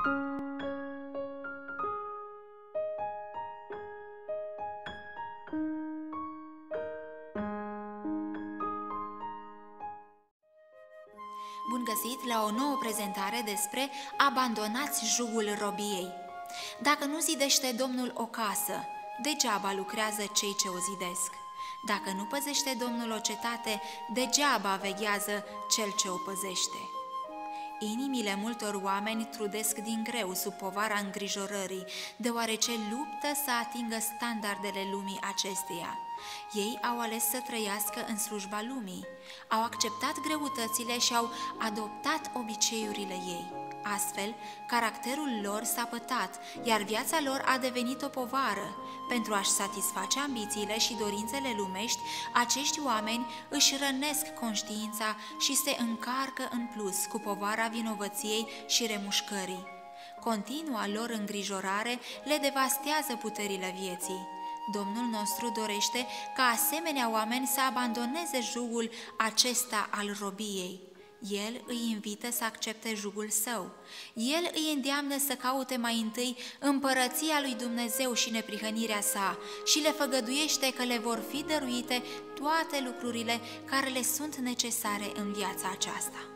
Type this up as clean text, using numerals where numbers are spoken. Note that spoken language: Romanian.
Bun găsit la o nouă prezentare despre abandonați jugul robiei. Dacă nu zidește Domnul o casă, degeaba lucrează cei ce o zidesc. Dacă nu păzește Domnul o cetate, degeaba veghează cel ce o păzește. Inimile multor oameni trudesc din greu sub povara îngrijorării, deoarece luptă să atingă standardele lumii acesteia. Ei au ales să trăiască în slujba lumii, au acceptat greutățile și au adoptat obiceiurile ei. Astfel, caracterul lor s-a pătat, iar viața lor a devenit o povară. Pentru a-și satisface ambițiile și dorințele lumești, acești oameni își rănesc conștiința și se încarcă în plus cu povara vinovăției și remușcării. Continua lor îngrijorare le devastează puterile vieții. Domnul nostru dorește ca asemenea oameni să abandoneze jugul acesta al robiei. El îi invită să accepte jugul său. El îi îndeamnă să caute mai întâi împărăția lui Dumnezeu și neprihănirea sa și le făgăduiește că le vor fi dăruite toate lucrurile care le sunt necesare în viața aceasta.